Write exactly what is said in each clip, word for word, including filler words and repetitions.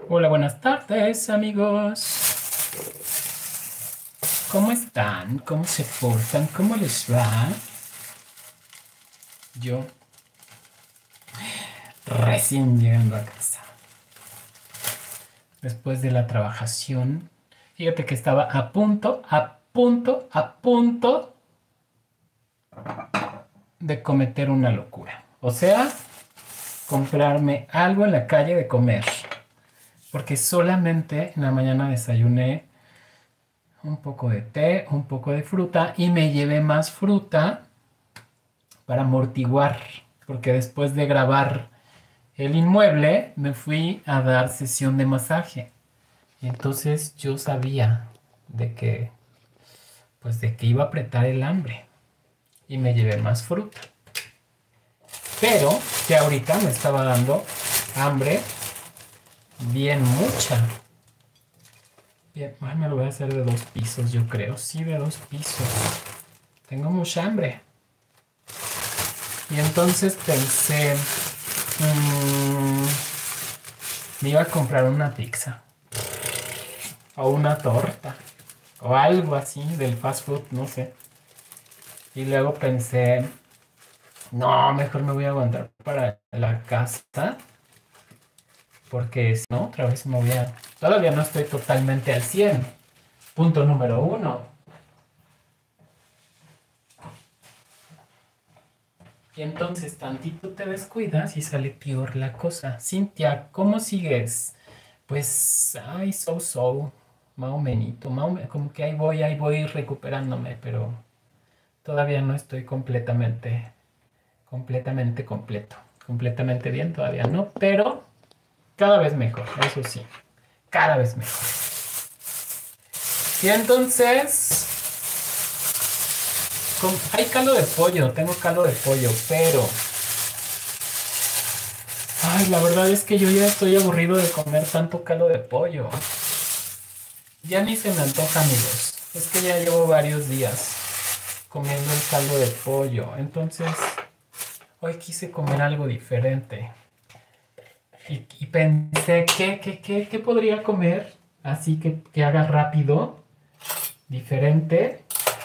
Hola, buenas tardes, amigos. ¿Cómo están? ¿Cómo se portan? ¿Cómo les va? Yo recién llegando a casa. Después de la trabajación. Fíjate que estaba a punto, a punto, a punto de cometer una locura. O sea, comprarme algo en la calle de comer. Porque solamente en la mañana desayuné un poco de té, un poco de fruta y me llevé más fruta para amortiguar, porque después de grabar el inmueble me fui a dar sesión de masaje. Y entonces yo sabía de que, pues de que iba a apretar el hambre y me llevé más fruta. Pero que ahorita me estaba dando hambre bien mucha. Bien, ay, me lo voy a hacer de dos pisos, yo creo. Sí, de dos pisos. Tengo mucha hambre. Y entonces pensé, mmm, me iba a comprar una pizza o una torta o algo así del fast food, no sé. Y luego pensé, no, mejor me voy a aguantar para la casa porque si no, otra vez me voy a... Todavía no estoy totalmente al cien. Punto número uno. Y entonces tantito te descuidas y sale peor la cosa. Cintia, ¿cómo sigues? Pues, ay, so, so, más o menos, más o men- como que ahí voy, ahí voy recuperándome, pero todavía no estoy completamente, completamente completo, completamente bien, todavía no, pero cada vez mejor, eso sí, cada vez mejor. Y entonces, com- hay caldo de pollo, tengo caldo de pollo, pero, ay, la verdad es que yo ya estoy aburrido de comer tanto caldo de pollo. Ya ni se me antoja, amigos. Es que ya llevo varios días comiendo el caldo de pollo. Entonces, hoy quise comer algo diferente. Y, y pensé, ¿qué, qué, qué, qué podría comer? Así que, que haga rápido, diferente,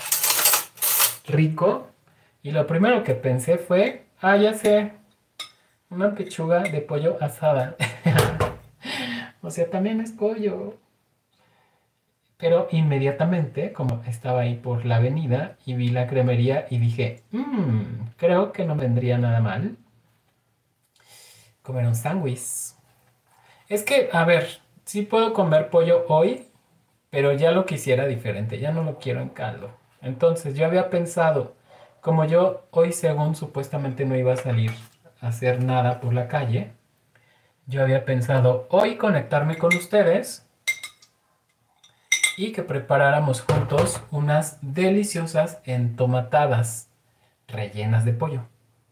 rico. Y lo primero que pensé fue, ah, ya sé, una pechuga de pollo asada. O sea, también es pollo. Pero inmediatamente, como estaba ahí por la avenida y vi la cremería y dije, mmm, creo que no vendría nada mal comer un sándwich. Es que, a ver, sí puedo comer pollo hoy, pero ya lo quisiera diferente, ya no lo quiero en caldo. Entonces yo había pensado, como yo hoy según supuestamente no iba a salir a hacer nada por la calle, yo había pensado hoy conectarme con ustedes y que preparáramos juntos unas deliciosas entomatadas rellenas de pollo.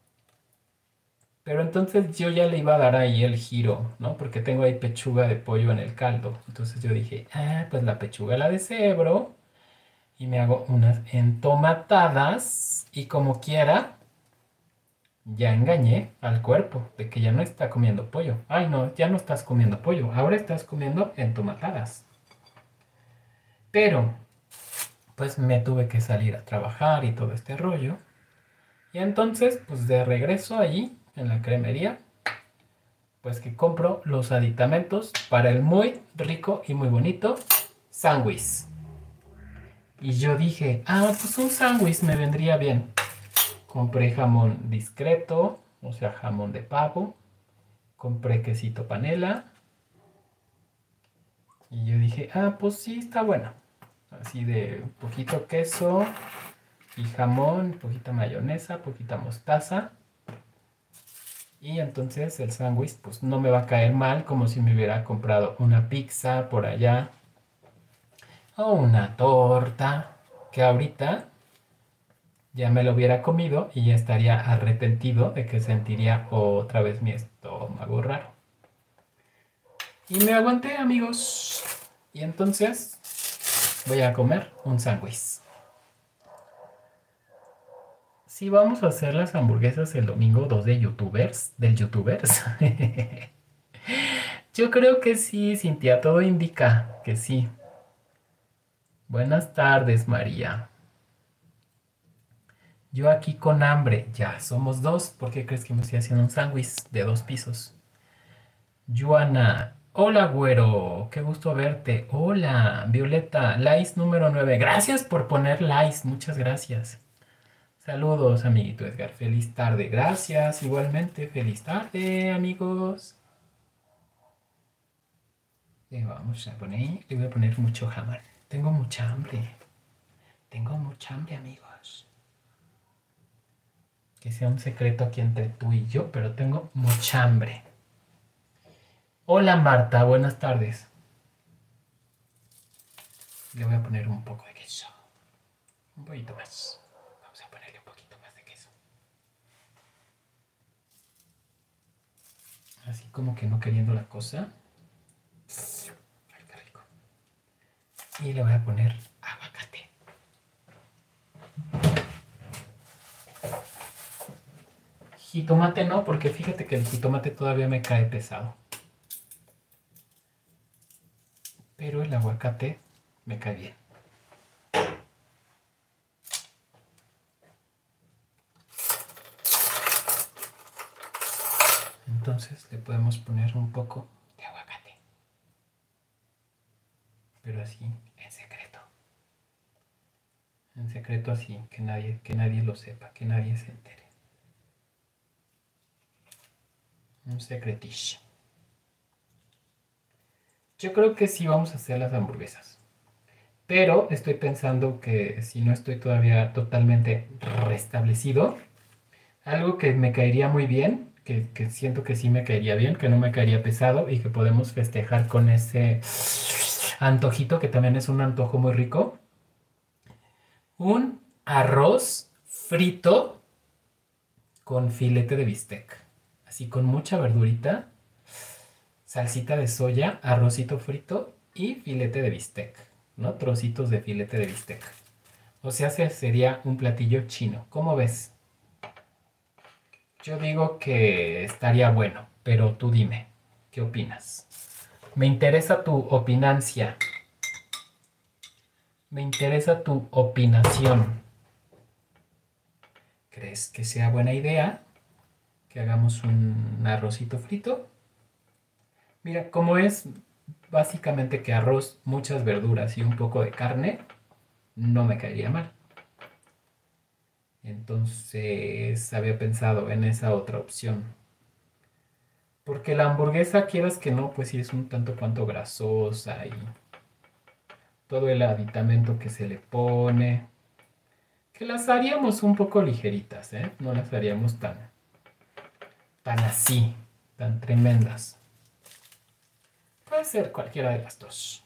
Pero entonces yo ya le iba a dar ahí el giro, ¿no? Porque tengo ahí pechuga de pollo en el caldo. Entonces yo dije, ah, pues la pechuga la deshebro y me hago unas entomatadas y como quiera, ya engañé al cuerpo de que ya no está comiendo pollo. Ay, no, ya no estás comiendo pollo, ahora estás comiendo entomatadas. Pero, pues me tuve que salir a trabajar y todo este rollo. Y entonces, pues de regreso allí, en la cremería, pues que compro los aditamentos para el muy rico y muy bonito sándwich. Y yo dije, ah, pues un sándwich me vendría bien. Compré jamón discreto, o sea, jamón de pavo. Compré quesito panela. Y yo dije, ah, pues sí, está bueno. Así de un poquito queso y jamón, poquita mayonesa, poquita mostaza. Y entonces el sándwich pues no me va a caer mal como si me hubiera comprado una pizza por allá o una torta que ahorita ya me lo hubiera comido y ya estaría arrepentido de que sentiría otra vez mi estómago raro. Y me aguanté, amigos. Y entonces voy a comer un sándwich. Sí, vamos a hacer las hamburguesas el domingo dos de youtubers, del youtubers. Yo creo que sí, Cintia, todo indica que sí. Buenas tardes, María. Yo aquí con hambre. Ya somos dos. ¿Por qué crees que me estoy haciendo un sándwich de dos pisos? Joana. Hola, güero. Qué gusto verte. Hola, Violeta. Lice número nueve. Gracias por poner lice. Muchas gracias. Saludos, amiguito Edgar. Feliz tarde. Gracias. Igualmente, feliz tarde, amigos. Le vamos a poner, le voy a poner mucho jamón. Tengo mucha hambre. Tengo mucha hambre, amigos. Que sea un secreto aquí entre tú y yo, pero tengo mucha hambre. Hola, Marta. Buenas tardes. Le voy a poner un poco de queso. Un poquito más. Vamos a ponerle un poquito más de queso. Así como que no queriendo la cosa. Ay, qué rico. Y le voy a poner aguacate. Jitomate no, porque fíjate que el jitomate todavía me cae pesado. Pero el aguacate me cae bien. Entonces le podemos poner un poco de aguacate. Pero así, en secreto. En secreto así, que nadie, que nadie lo sepa, que nadie se entere. Un secretillo. Yo creo que sí vamos a hacer las hamburguesas. Pero estoy pensando que si no estoy todavía totalmente restablecido, algo que me caería muy bien, que, que siento que sí me caería bien, que no me caería pesado y que podemos festejar con ese antojito que también es un antojo muy rico. Un arroz frito con filete de bistec. Así con mucha verdurita, salsita de soya, arrocito frito y filete de bistec, ¿no? Trocitos de filete de bistec. O sea, sería un platillo chino. ¿Cómo ves? Yo digo que estaría bueno, pero tú dime, ¿qué opinas? Me interesa tu opinancia. Me interesa tu opinación. ¿Crees que sea buena idea que hagamos un arrocito frito? Mira, como es básicamente que arroz, muchas verduras y un poco de carne, no me caería mal. Entonces había pensado en esa otra opción. Porque la hamburguesa, quieras que no, pues sí es un tanto cuanto grasosa y todo el aditamento que se le pone. Que las haríamos un poco ligeritas, ¿eh? No las haríamos tan, tan así, tan tremendas. Puede ser cualquiera de las dos.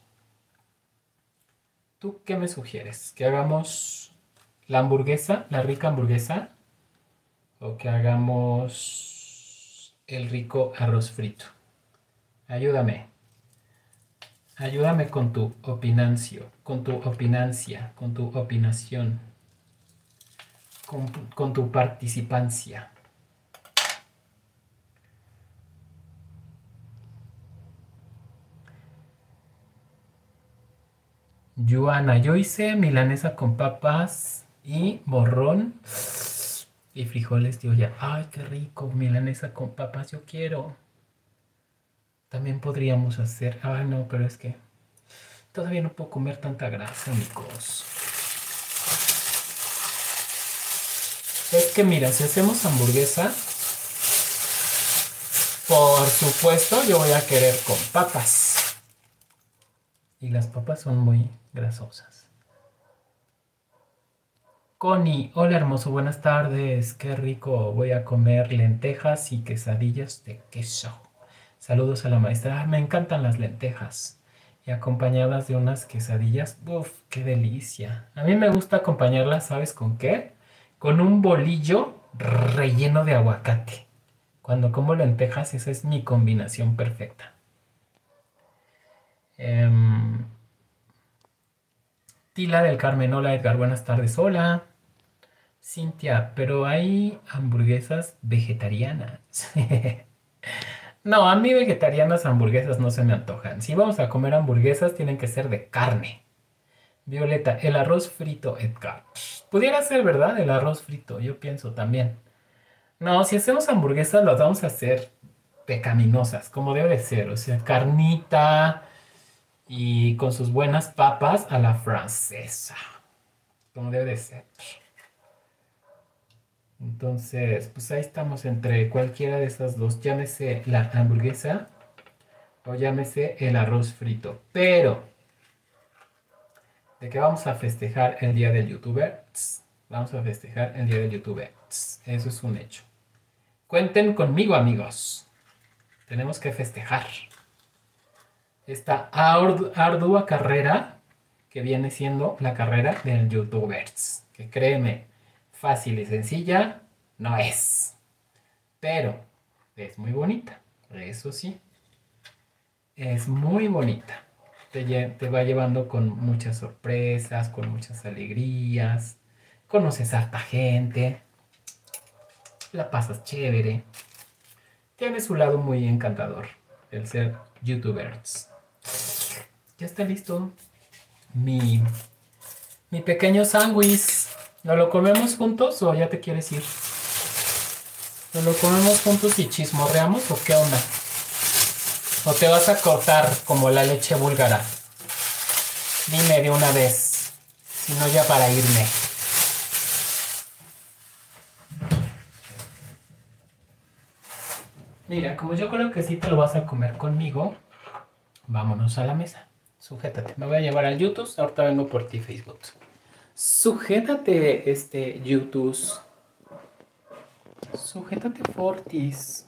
¿Tú qué me sugieres? ¿Que hagamos la hamburguesa, la rica hamburguesa? ¿O que hagamos el rico arroz frito? Ayúdame. Ayúdame con tu opinancio, con tu opinancia, con tu opinación, con, con tu participancia. Joana, yo hice milanesa con papas y morrón y frijoles de olla. Ay, qué rico, milanesa con papas, yo quiero. También podríamos hacer... Ay, no, pero es que todavía no puedo comer tanta grasa, amigos. Es que mira, si hacemos hamburguesa, por supuesto yo voy a querer con papas. Y las papas son muy grasosas. Connie, hola hermoso, buenas tardes. Qué rico, voy a comer lentejas y quesadillas de queso. Saludos a la maestra. Ah, me encantan las lentejas. Y acompañadas de unas quesadillas. Uf, qué delicia. A mí me gusta acompañarlas, ¿sabes con qué? Con un bolillo relleno de aguacate. Cuando como lentejas, esa es mi combinación perfecta. Em, Tila del Carmen, hola Edgar, buenas tardes, hola. Cintia, pero hay hamburguesas vegetarianas. No, a mí vegetarianas hamburguesas no se me antojan. Si vamos a comer hamburguesas, tienen que ser de carne. Violeta, el arroz frito, Edgar. Pudiera ser, ¿verdad? El arroz frito, yo pienso también. No, si hacemos hamburguesas, las vamos a hacer pecaminosas, como debe de ser. O sea, carnita y con sus buenas papas a la francesa, como debe de ser. Entonces, pues ahí estamos entre cualquiera de esas dos. Llámese la hamburguesa o llámese el arroz frito. Pero, ¿de qué vamos a festejar el día del youtuber? Tss, vamos a festejar el día del youtuber. Tss, eso es un hecho. Cuenten conmigo, amigos. Tenemos que festejar esta ardu- ardua carrera que viene siendo la carrera del youtubers. Que créeme, fácil y sencilla no es. Pero es muy bonita. Eso sí, es muy bonita. Te, lle- te va llevando con muchas sorpresas, con muchas alegrías. Conoces a harta gente. La pasas chévere. Tiene su lado muy encantador, el ser youtubers. Ya está listo mi, mi pequeño sándwich. ¿No lo comemos juntos o ya te quieres ir? ¿No lo comemos juntos y chismorreamos o qué onda? ¿O te vas a cortar como la leche búlgara? Dime de una vez, si no ya para irme. Mira, como yo creo que sí te lo vas a comer conmigo, vámonos a la mesa. Sujétate. Me voy a llevar al YouTube. Ahorita vengo por ti, Facebook. Sujétate, este, YouTube. Sujétate, Fortis.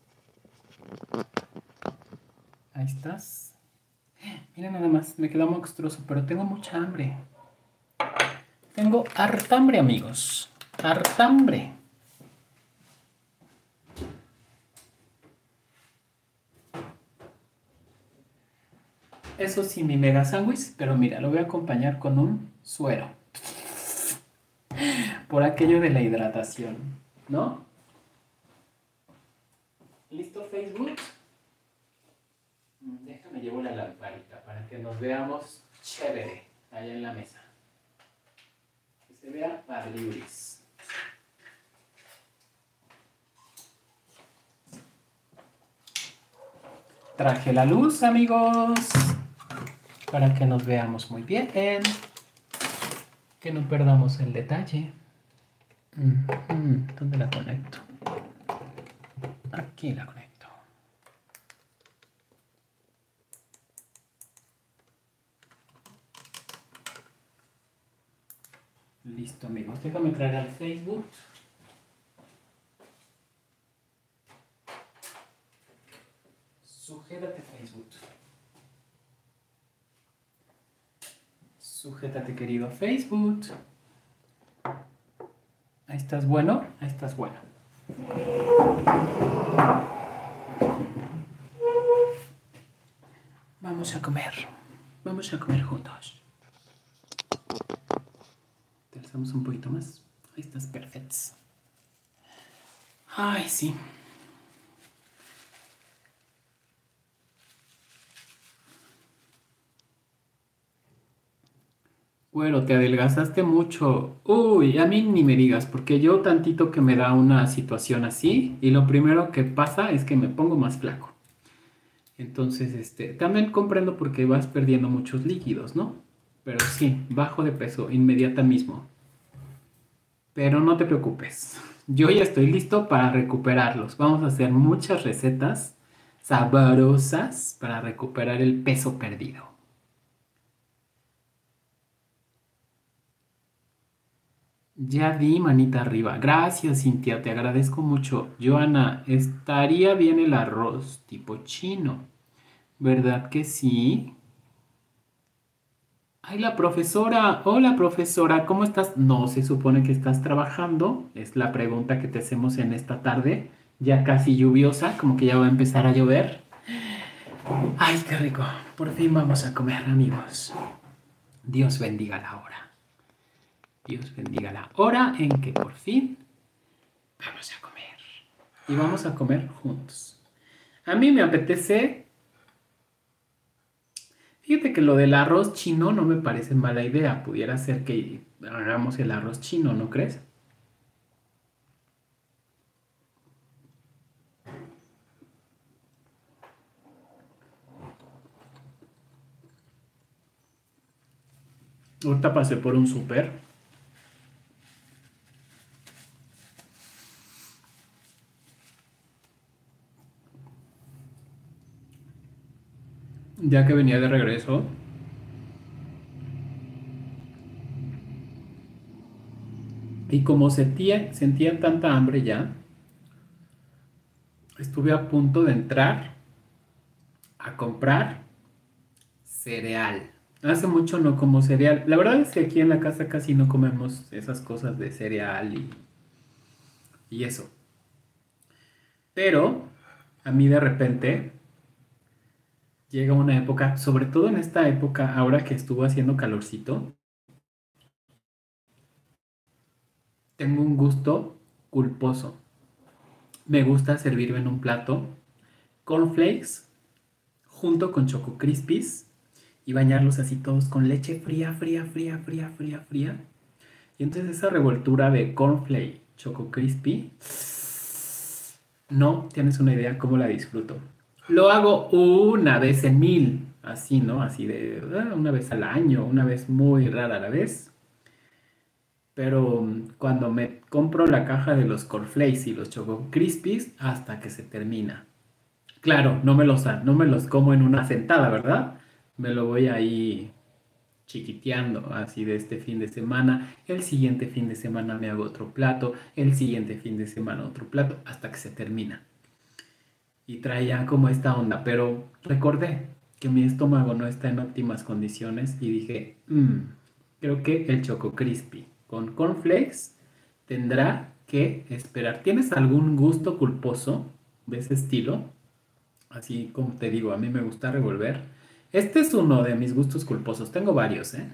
Ahí estás. Mira nada más, me quedó monstruoso, pero tengo mucha hambre. Tengo hartambre, amigos. Hartambre. Eso sí, mi mega sándwich, pero mira, lo voy a acompañar con un suero. Por aquello de la hidratación, ¿no? ¿Listo, Facebook? Déjame llevo la lamparita para que nos veamos chévere allá en la mesa. Que se vea parliuris. Traje la luz, amigos, para que nos veamos muy bien. Que no perdamos el detalle. ¿Dónde la conecto? Aquí la conecto. Listo, amigos. Déjame traer al Facebook. Sujétate, Facebook. Sujétate, querido Facebook. Ahí estás bueno, ahí estás bueno. Vamos a comer. Vamos a comer juntos. Te alzamos un poquito más. Ahí estás perfecto. Ay, sí. Bueno, te adelgazaste mucho. Uy, a mí ni me digas, porque yo tantito que me da una situación así y lo primero que pasa es que me pongo más flaco. Entonces, este, también comprendo porque vas perdiendo muchos líquidos, ¿no? Pero sí, bajo de peso inmediata mismo. Pero no te preocupes, yo ya estoy listo para recuperarlos. Vamos a hacer muchas recetas sabrosas para recuperar el peso perdido. Ya di manita arriba. Gracias, Cintia, te agradezco mucho. Joana, estaría bien el arroz tipo chino, ¿verdad que sí? Ay, la profesora. Hola, profesora, ¿cómo estás? No se supone que estás trabajando. Es la pregunta que te hacemos en esta tarde, ya casi lluviosa, como que ya va a empezar a llover. Ay, qué rico. Por fin vamos a comer, amigos. Dios bendiga la hora. Dios bendiga la hora en que por fin vamos a comer. Y vamos a comer juntos. A mí me apetece, fíjate que lo del arroz chino no me parece mala idea. Pudiera ser que hagamos el arroz chino, ¿no crees? Ahorita pasé por un súper, ya que venía de regreso, y como sentía, sentía tanta hambre ya, estuve a punto de entrar a comprar cereal. Hace mucho no como cereal. La verdad es que aquí en la casa casi no comemos esas cosas de cereal y, y eso. Pero a mí de repente llega una época, sobre todo en esta época, ahora que estuvo haciendo calorcito, tengo un gusto culposo. Me gusta servirme en un plato cornflakes junto con Choco Crispies y bañarlos así todos con leche fría, fría, fría, fría, fría, fría. Y entonces esa revoltura de cornflake, Choco Crispy, no tienes una idea cómo la disfruto. Lo hago una vez en mil, así, ¿no? Así de ah, una vez al año, una vez muy rara a la vez. Pero mm, cuando me compro la caja de los cornflakes y los Choco Crispies, hasta que se termina. Claro, no me los, no me los como en una sentada, ¿verdad? Me lo voy ahí chiquiteando, así de este fin de semana. El siguiente fin de semana me hago otro plato. El siguiente fin de semana otro plato, hasta que se termina. Y traía como esta onda, pero recordé que mi estómago no está en óptimas condiciones y dije, "Mm, creo que el Choco Crispy con cornflakes tendrá que esperar. ¿Tienes algún gusto culposo de ese estilo? Así como te digo, a mí me gusta revolver. Este es uno de mis gustos culposos. Tengo varios, ¿eh?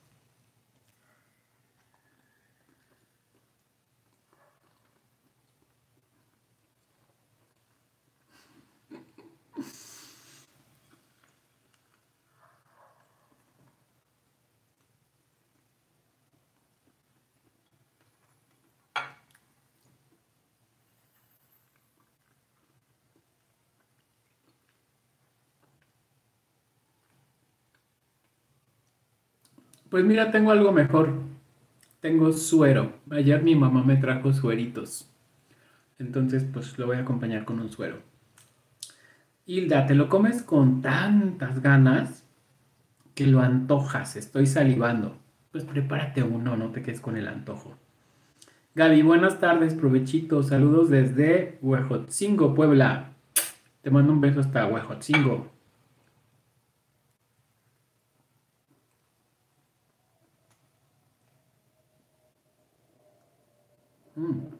Pues mira, tengo algo mejor. Tengo suero. Ayer mi mamá me trajo sueritos. Entonces, pues lo voy a acompañar con un suero. Hilda, te lo comes con tantas ganas que lo antojas. Estoy salivando. Pues prepárate uno, no te quedes con el antojo. Gaby, buenas tardes, provechito. Saludos desde Huejotzingo, Puebla. Te mando un beso hasta Huejotzingo. Mm,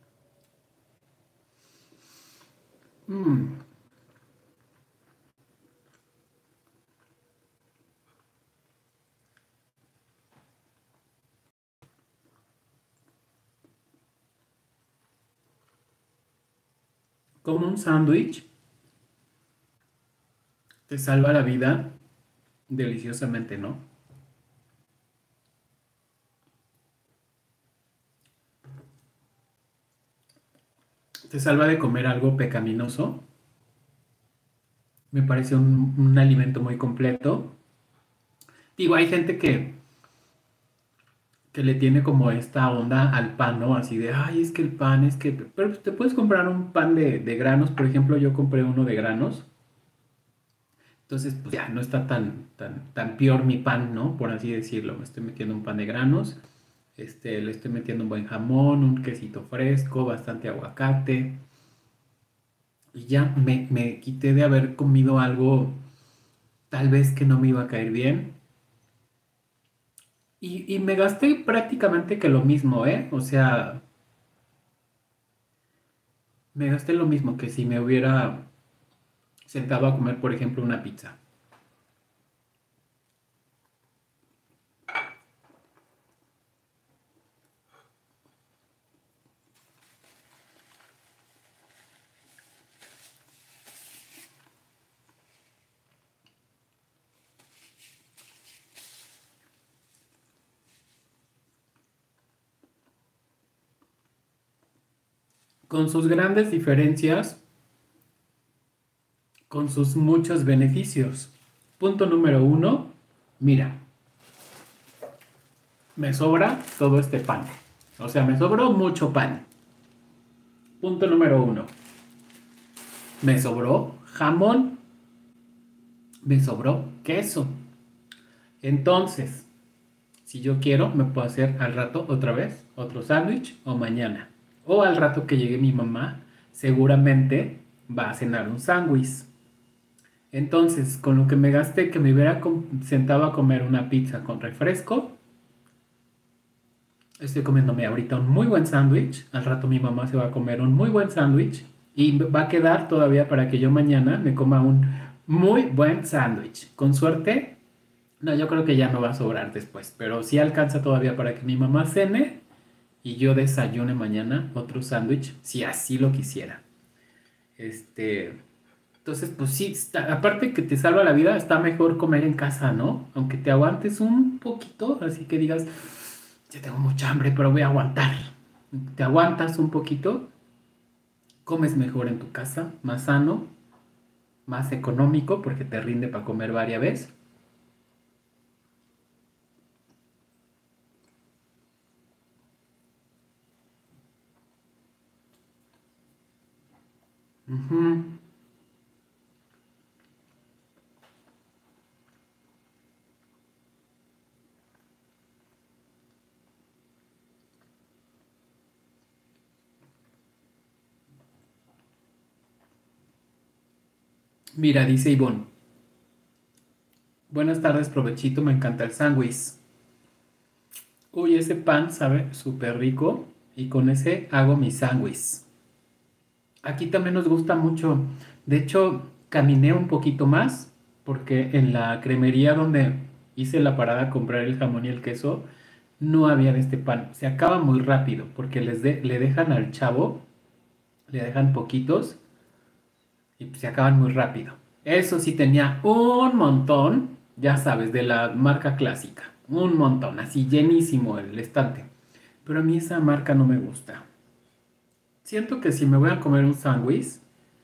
mm. Como un sándwich te salva la vida deliciosamente, ¿no? Te salva de comer algo pecaminoso. Me parece un, un alimento muy completo. Digo, hay gente que, que le tiene como esta onda al pan, ¿no? Así de, ay, es que el pan es que... Pero pues, te puedes comprar un pan de, de granos. Por ejemplo, yo compré uno de granos. Entonces, pues ya no está tan, tan, tan peor mi pan, ¿no? Por así decirlo. Me estoy metiendo un pan de granos. Este, le estoy metiendo un buen jamón, un quesito fresco, bastante aguacate. Y ya me, me quité de haber comido algo tal vez que no me iba a caer bien. Y, y me gasté prácticamente que lo mismo, ¿eh? O sea, me gasté lo mismo que si me hubiera sentado a comer, por ejemplo, una pizza. con sus grandes diferencias, con sus muchos beneficios. Punto número uno, mira, me sobra todo este pan. O sea, me sobró mucho pan. Punto número uno, me sobró jamón, me sobró queso. Entonces, si yo quiero, me puedo hacer al rato otra vez otro sándwich o mañana. O al rato que llegue mi mamá, seguramente va a cenar un sándwich. Entonces, con lo que me gasté, que me hubiera sentado a comer una pizza con refresco, estoy comiéndome ahorita un muy buen sándwich. Al rato mi mamá se va a comer un muy buen sándwich. Y va a quedar todavía para que yo mañana me coma un muy buen sándwich. Con suerte, no, yo creo que ya no va a sobrar después. Pero sí alcanza todavía para que mi mamá cene y yo desayune mañana otro sándwich, si así lo quisiera. Este... Entonces, pues sí, está- aparte que te salva la vida, está mejor comer en casa, ¿no? Aunque te aguantes un poquito, así que digas, ya tengo mucha hambre, pero voy a aguantar. Te aguantas un poquito, comes mejor en tu casa, más sano, más económico, porque te rinde para comer varias veces. Ujú. Mira, dice Ivonne, buenas tardes, provechito, me encanta el sándwich. Uy, ese pan sabe súper rico y con ese hago mi sándwich. Aquí también nos gusta mucho. De hecho, caminé un poquito más porque en la cremería donde hice la parada a comprar el jamón y el queso, no había de este pan. Se acaba muy rápido porque les de- le dejan al chavo, le dejan poquitos y se acaban muy rápido. Eso sí tenía un montón, ya sabes, de la marca clásica. Un montón, así llenísimo el estante. Pero a mí esa marca no me gusta. Siento que si me voy a comer un sándwich,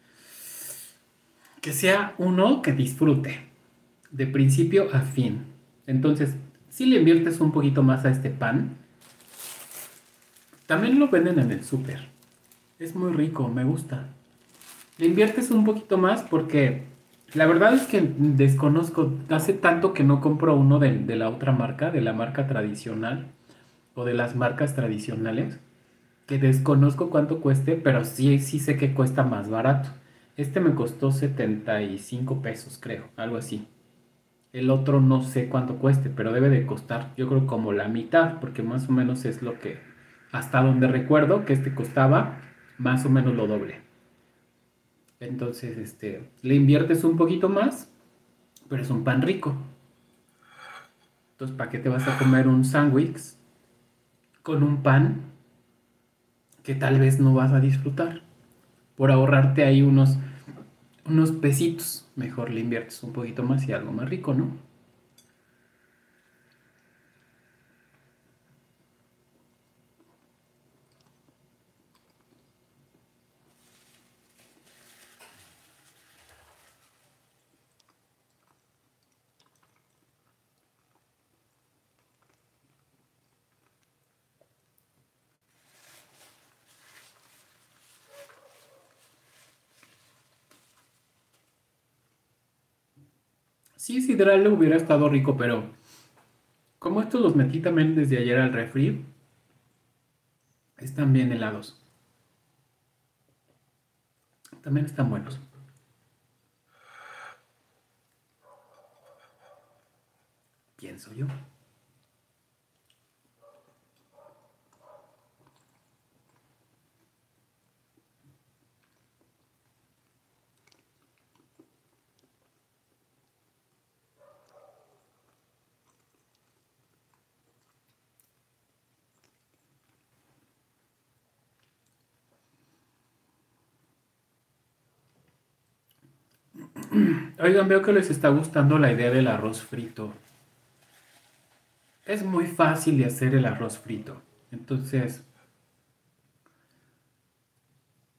que sea uno que disfrute, de principio a fin. Entonces, si le inviertes un poquito más a este pan, también lo venden en el súper. Es muy rico, me gusta. Le inviertes un poquito más porque la verdad es que desconozco, hace tanto que no compro uno de, de la otra marca, de la marca tradicional o de las marcas tradicionales, que desconozco cuánto cueste, pero sí, sí sé que cuesta más barato. Este me costó setenta y cinco pesos, creo, algo así. El otro no sé cuánto cueste, pero debe de costar, yo creo como la mitad, porque más o menos es lo que, hasta donde recuerdo que este costaba, más o menos lo doble. Entonces, este, le inviertes un poquito más, pero es un pan rico. Entonces, ¿para qué te vas a comer un sándwich con un pan que tal vez no vas a disfrutar? Por ahorrarte ahí unos, unos pesitos, mejor le inviertes un poquito más y algo más rico, ¿no? Sí, sidral hubiera estado rico, pero como estos los metí también desde ayer al refri, están bien helados. También están buenos, pienso yo. Oigan, veo que les está gustando la idea del arroz frito. Es muy fácil de hacer el arroz frito. Entonces,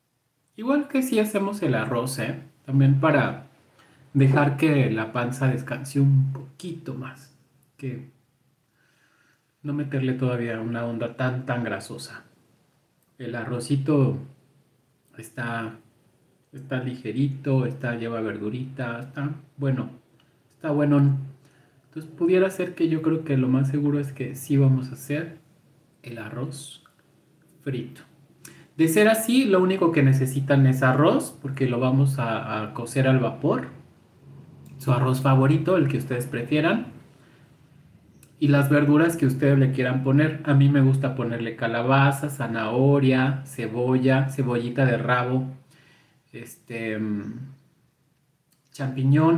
Igual que si hacemos el arroz, ¿eh? También para dejar que la panza descanse un poquito más. Que no meterle todavía una onda tan, tan grasosa. El arrocito está, está ligerito, está, lleva verdurita, está bueno, está bueno. Entonces pudiera ser que yo creo que lo más seguro es que sí vamos a hacer el arroz frito. De ser así, lo único que necesitan es arroz, porque lo vamos a, a cocer al vapor. Su arroz favorito, el que ustedes prefieran. Y las verduras que ustedes le quieran poner. A mí me gusta ponerle calabaza, zanahoria, cebolla, cebollita de rabo, este, mm, champiñón.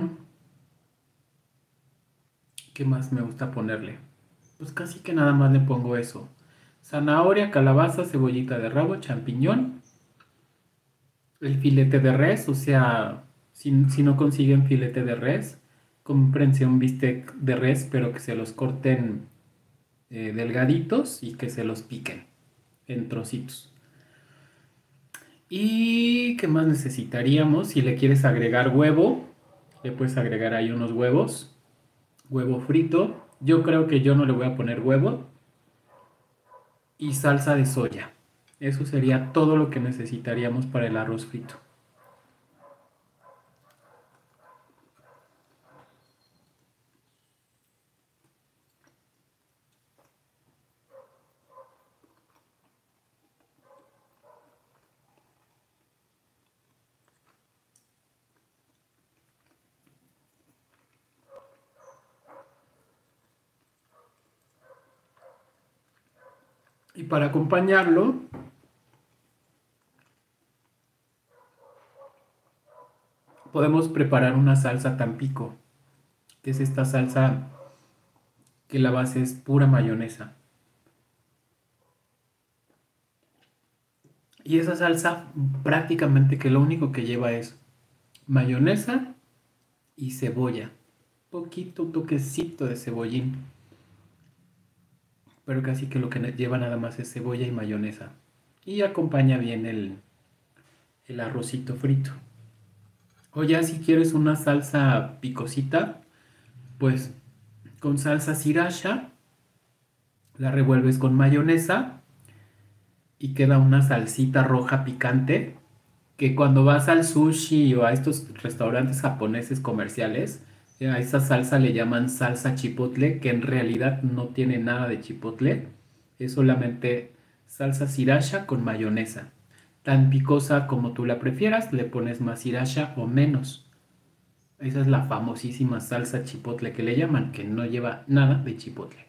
¿Qué más me gusta ponerle? Pues casi que nada más le pongo eso. Zanahoria, calabaza, cebollita de rabo, champiñón, el filete de res, o sea, si, si no consiguen filete de res, cómprense un bistec de res, pero que se los corten eh, delgaditos y que se los piquen en trocitos. ¿Y qué más necesitaríamos? Si le quieres agregar huevo, le puedes agregar ahí unos huevos, huevo frito. Yo creo que yo no le voy a poner huevo y salsa de soya. Eso sería todo lo que necesitaríamos para el arroz frito. Y para acompañarlo, podemos preparar una salsa Tampico, que es esta salsa que la base es pura mayonesa. Y esa salsa prácticamente que lo único que lleva es mayonesa y cebolla. Poquito toquecito de cebollín. Pero casi que lo que lleva nada más es cebolla y mayonesa. Y acompaña bien el, el arrocito frito. O ya si quieres una salsa picosita, pues con salsa sriracha la revuelves con mayonesa y queda una salsita roja picante que cuando vas al sushi o a estos restaurantes japoneses comerciales, eh, a esa salsa le llaman salsa chipotle, que en realidad no tiene nada de chipotle, es solamente salsa sriracha con mayonesa. Tan picosa como tú la prefieras, le pones más sriracha o menos. Esa es la famosísima salsa chipotle que le llaman, que no lleva nada de chipotle.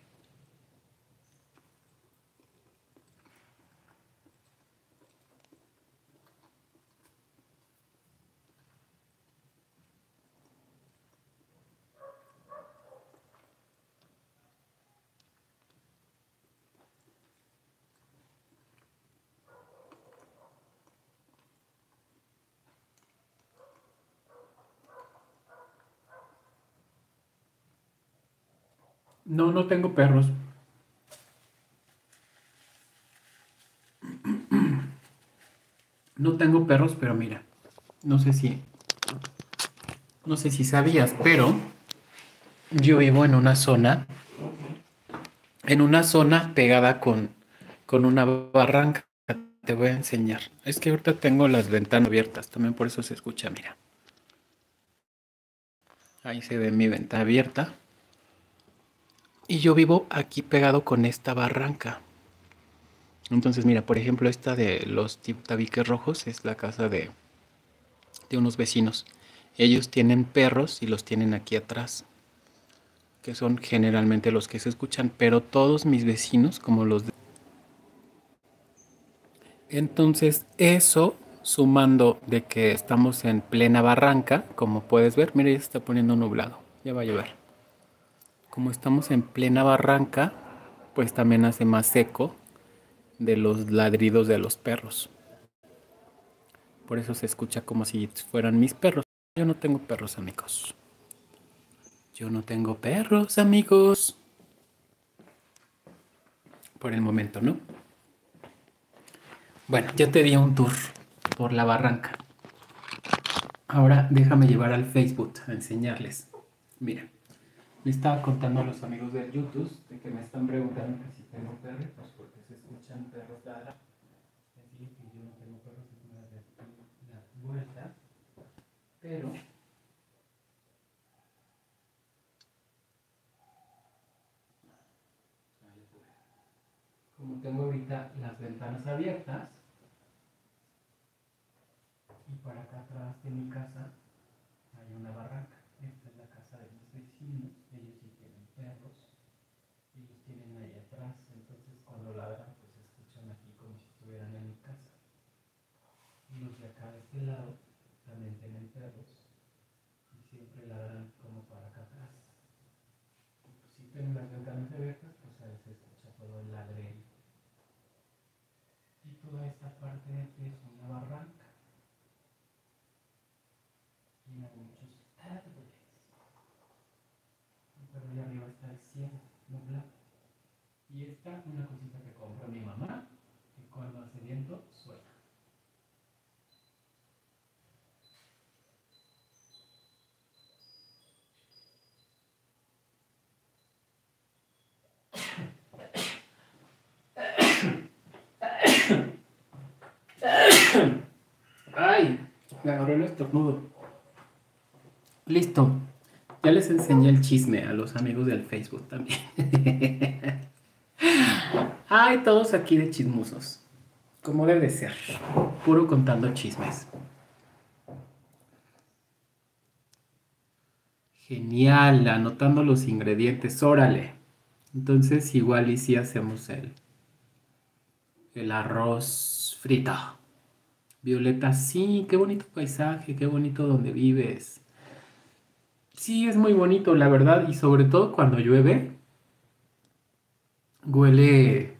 No, no tengo perros. No tengo perros, pero mira, no sé si, no sé si sabías, pero yo vivo en una zona, en una zona pegada con, con una barranca. Te voy a enseñar. Es que ahorita tengo las ventanas abiertas, también por eso se escucha, mira. Ahí se ve mi ventana abierta. Y yo vivo aquí pegado con esta barranca. Entonces, mira, por ejemplo, esta de los tabiques rojos es la casa de, de unos vecinos. Ellos tienen perros y los tienen aquí atrás, que son generalmente los que se escuchan, pero todos mis vecinos, como los de... Entonces, eso, sumando de que estamos en plena barranca, como puedes ver, mira, ya se está poniendo nublado, ya va a llover. Como estamos en plena barranca, pues también hace más eco de los ladridos de los perros. Por eso se escucha como si fueran mis perros. Yo no tengo perros, amigos. Yo no tengo perros, amigos. Por el momento, ¿no? Bueno, ya te di un tour por la barranca. Ahora déjame llevar al Facebook a enseñarles. Mira, le estaba contando a los amigos del YouTube de que me están preguntando que si tengo perritos porque se escuchan perros ladrar. Decir que yo no tengo perros es una de las vueltas, pero como tengo ahorita las ventanas abiertas y para acá atrás de mi casa hay una barranca. Esta es la casa de mis vecinos, ellos sí tienen perros, ellos tienen ahí atrás, entonces cuando ladran pues se escuchan aquí como si estuvieran en mi casa. Y los de acá de este lado también tienen perros y siempre ladran como para acá atrás. Y pues si tengo las ventanas abiertas pues ahí se escucha todo el ladrero. Y toda esta parte de aquí es una barranca llena de muchos árboles. Pero allá arriba está el cielo nublado. Y esta una cosita que compró mi mamá, que cuando hace viento suena. ¡Ay! Me agarró el estornudo. Listo. Ya les enseñé el chisme a los amigos del Facebook también. Ay, todos aquí de chismosos. Como debe de ser. Puro contando chismes. Genial, anotando los ingredientes. Órale. Entonces igual y si hacemos el, el arroz frito. Violeta, sí, qué bonito paisaje, qué bonito donde vives. Sí, es muy bonito, la verdad, y sobre todo cuando llueve, huele,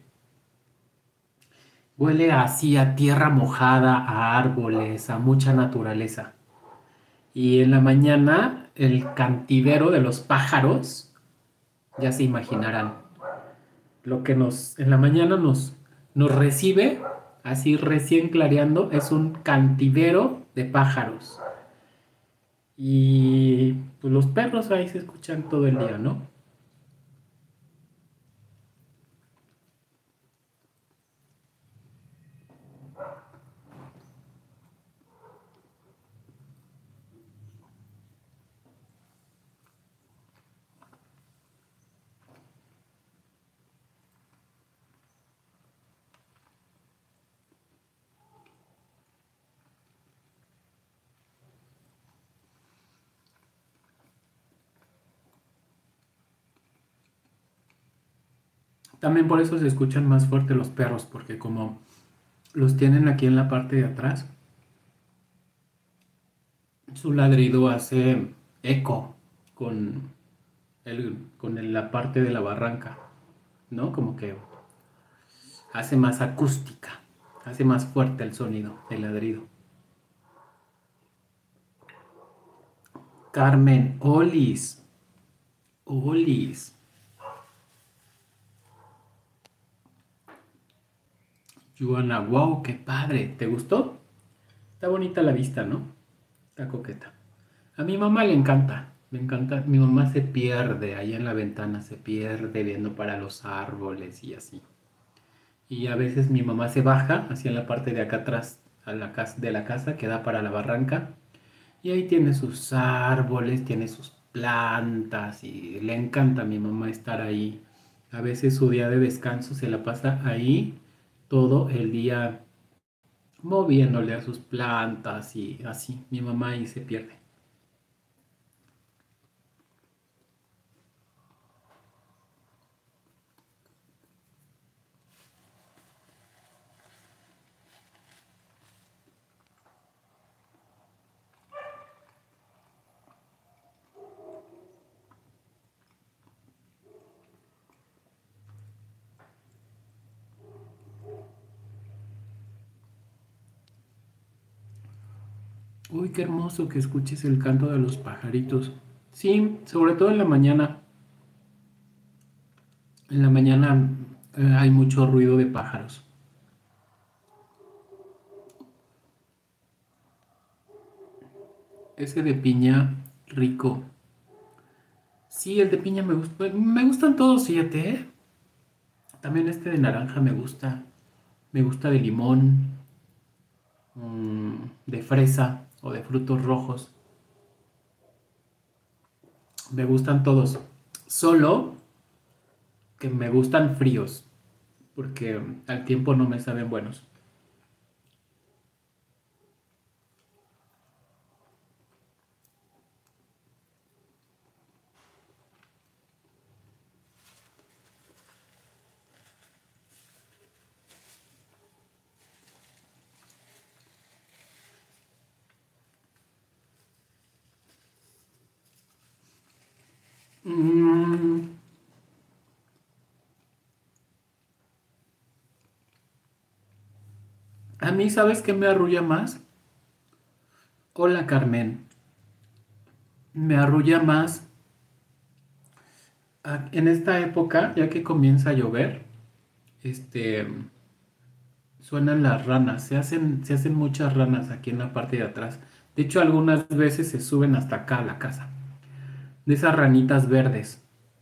huele así a tierra mojada, a árboles, a mucha naturaleza. Y en la mañana, el cantivero de los pájaros, ya se imaginarán, lo que nos, en la mañana nos, nos recibe, así recién clareando, es un cantivero de pájaros. Y pues los perros ahí se escuchan todo el día, ¿no? También por eso se escuchan más fuerte los perros, porque como los tienen aquí en la parte de atrás, su ladrido hace eco con, el, con el- la parte de la barranca, ¿no? Como que hace más acústica, hace más fuerte el sonido, el ladrido. Carmen, Olis, Olis. Joana, wow, qué padre. ¿Te gustó? Está bonita la vista, ¿no? Está coqueta. A mi mamá le encanta, me encanta. Mi mamá se pierde ahí en la ventana, se pierde viendo para los árboles y así. Y a veces mi mamá se baja hacia la parte de acá atrás a la casa, de la casa que da para la barranca. Y ahí tiene sus árboles, tiene sus plantas y le encanta a mi mamá estar ahí. A veces su día de descanso se la pasa ahí todo el día moviéndole a sus plantas y así. Mi mamá ahí se pierde. Uy, qué hermoso que escuches el canto de los pajaritos. Sí, sobre todo en la mañana. En la mañana eh, hay mucho ruido de pájaros. Ese de piña rico. Sí, el de piña me gusta. Me gustan todos, fíjate, ¿eh? También este de naranja me gusta. Me gusta de limón, mm, de fresa o de frutos rojos. Me gustan todos. Solo que me gustan fríos, porque al tiempo no me saben buenos. Mm, a mí, ¿sabes qué me arrulla más? Hola, Carmen. Me arrulla más ah, en esta época, ya que comienza a llover, este, suenan las ranas, se hacen, se hacen muchas ranas aquí en la parte de atrás. De hecho, algunas veces se suben hasta acá a la casa, de esas ranitas verdes.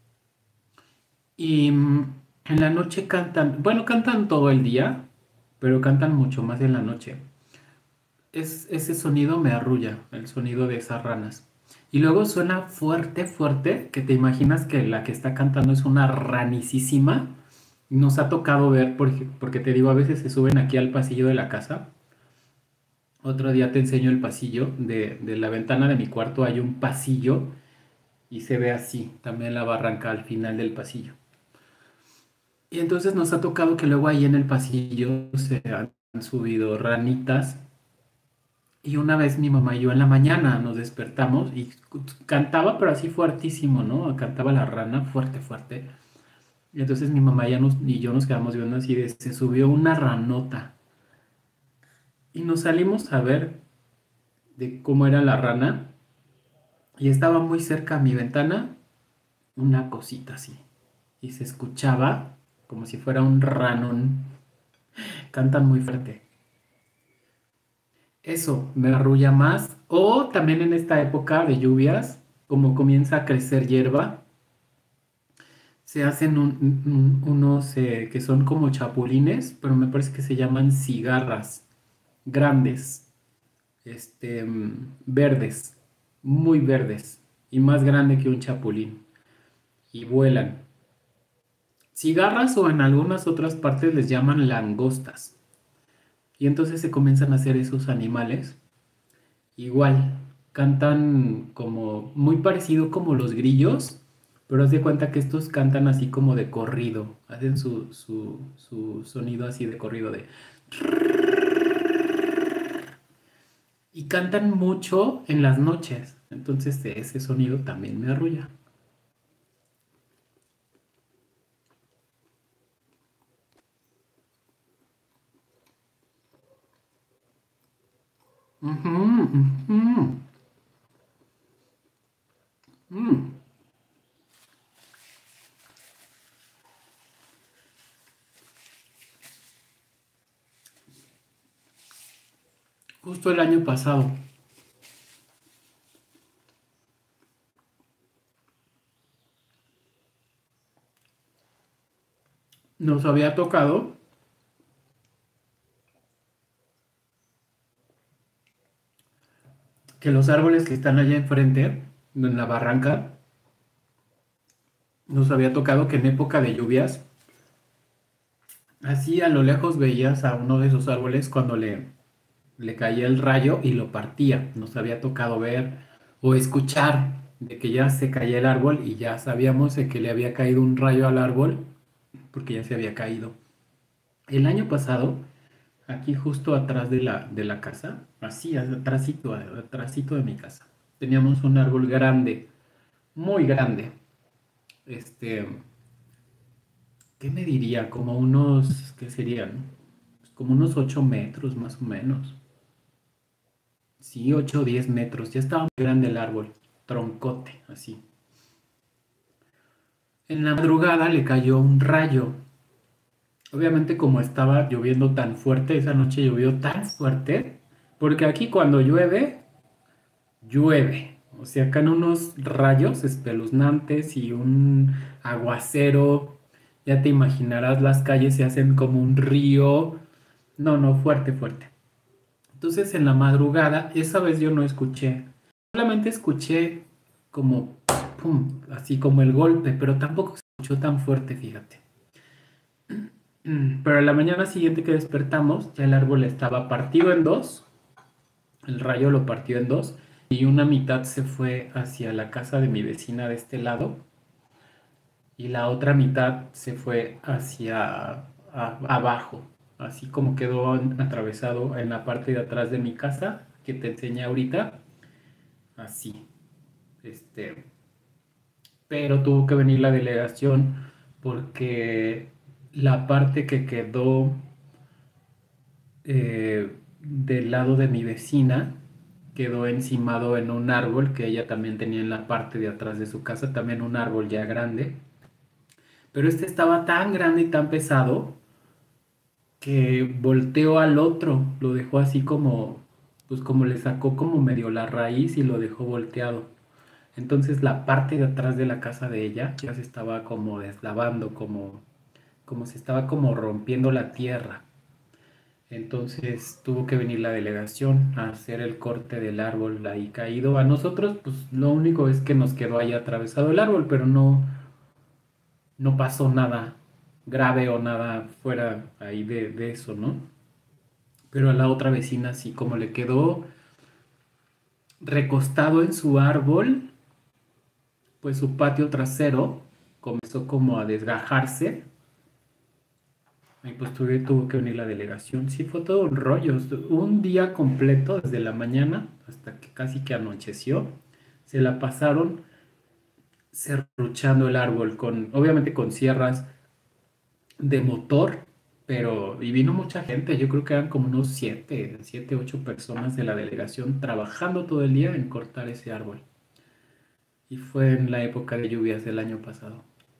Y mm, en la noche cantan, bueno, cantan todo el día, pero cantan mucho más en la noche. Es, ese sonido me arrulla, el sonido de esas ranas. Y luego suena fuerte, fuerte, que te imaginas que la que está cantando es una ranicísima. Nos ha tocado ver, porque, porque te digo, a veces se suben aquí al pasillo de la casa. Otro día te enseño el pasillo. De, de la ventana de mi cuarto hay un pasillo y se ve así, también la barranca al final del pasillo. Y entonces nos ha tocado que luego ahí en el pasillo se han subido ranitas. Y una vez mi mamá y yo en la mañana nos despertamos y cantaba, pero así fuertísimo, ¿no? Cantaba la rana fuerte, fuerte. Y entonces mi mamá ya nos, y yo nos quedamos viendo así de, se subió una ranota. Y nos salimos a ver de cómo era la rana. Y estaba muy cerca a mi ventana una cosita así. Y se escuchaba como si fuera un ranón. Cantan muy fuerte. Eso me arrulla más. O también en esta época de lluvias, como comienza a crecer hierba, se hacen un- un- unos eh, que son como chapulines, pero me parece que se llaman cigarras grandes, este, mm, verdes, muy verdes y más grande que un chapulín y vuelan. Cigarras o en algunas otras partes les llaman langostas. Y entonces se comienzan a hacer esos animales. Igual, cantan como muy parecido como los grillos, pero haz de cuenta que estos cantan así como de corrido, hacen su, su, su sonido así de corrido de... Y cantan mucho en las noches, entonces ese sonido también me arrulla. Ujú, ujú, mm. Justo el año pasado nos había tocado que los árboles que están allá enfrente, en la barranca, nos había tocado que en época de lluvias, así a lo lejos veías a uno de esos árboles cuando le, le caía el rayo y lo partía. Nos había tocado ver o escuchar de que ya se caía el árbol y ya sabíamos de que le había caído un rayo al árbol porque ya se había caído. El año pasado, aquí justo atrás de la, de la casa, así, atrásito, atrásito de mi casa, teníamos un árbol grande, muy grande. Este, ¿qué me diría? Como unos, ¿qué serían? Como unos ocho metros más o menos. Sí, ocho o diez metros. Ya estaba muy grande el árbol. Troncote, así. En la madrugada le cayó un rayo. Obviamente como estaba lloviendo tan fuerte, esa noche llovió tan fuerte, porque aquí cuando llueve, llueve. O sea, caen unos rayos espeluznantes y un aguacero. Ya te imaginarás, las calles se hacen como un río. No, no, fuerte, fuerte. Entonces en la madrugada, esa vez yo no escuché, solamente escuché como, pum, así como el golpe, pero tampoco se escuchó tan fuerte, fíjate. Mm, Pero a la mañana siguiente que despertamos, ya el árbol estaba partido en dos, el rayo lo partió en dos, y una mitad se fue hacia la casa de mi vecina de este lado, y la otra mitad se fue hacia a- abajo, así como quedó atravesado en la parte de atrás de mi casa, que te enseñé ahorita, así, este, pero tuvo que venir la delegación porque la parte que quedó eh, del lado de mi vecina quedó encimado en un árbol que ella también tenía en la parte de atrás de su casa, también un árbol ya grande, pero este estaba tan grande y tan pesado que volteó al otro, lo dejó así como, pues como le sacó como medio la raíz y lo dejó volteado. Entonces la parte de atrás de la casa de ella ya se estaba como deslavando, como, como se estaba como rompiendo la tierra. Entonces tuvo que venir la delegación a hacer el corte del árbol ahí caído. A nosotros, pues lo único es que nos quedó ahí atravesado el árbol, pero no, no pasó nada grave o nada fuera ahí de, de eso, ¿no? Pero a la otra vecina sí, como le quedó recostado en su árbol, pues su patio trasero comenzó como a desgajarse. Y pues tuve, tuvo que venir la delegación. Sí, fue todo un rollo. Un día completo, desde la mañana hasta que casi que anocheció, se la pasaron serruchando el árbol, con, obviamente con sierras de motor, pero y vino mucha gente. Yo creo que eran como unos siete, siete, ocho personas de la delegación trabajando todo el día en cortar ese árbol. Y fue en la época de lluvias del año pasado.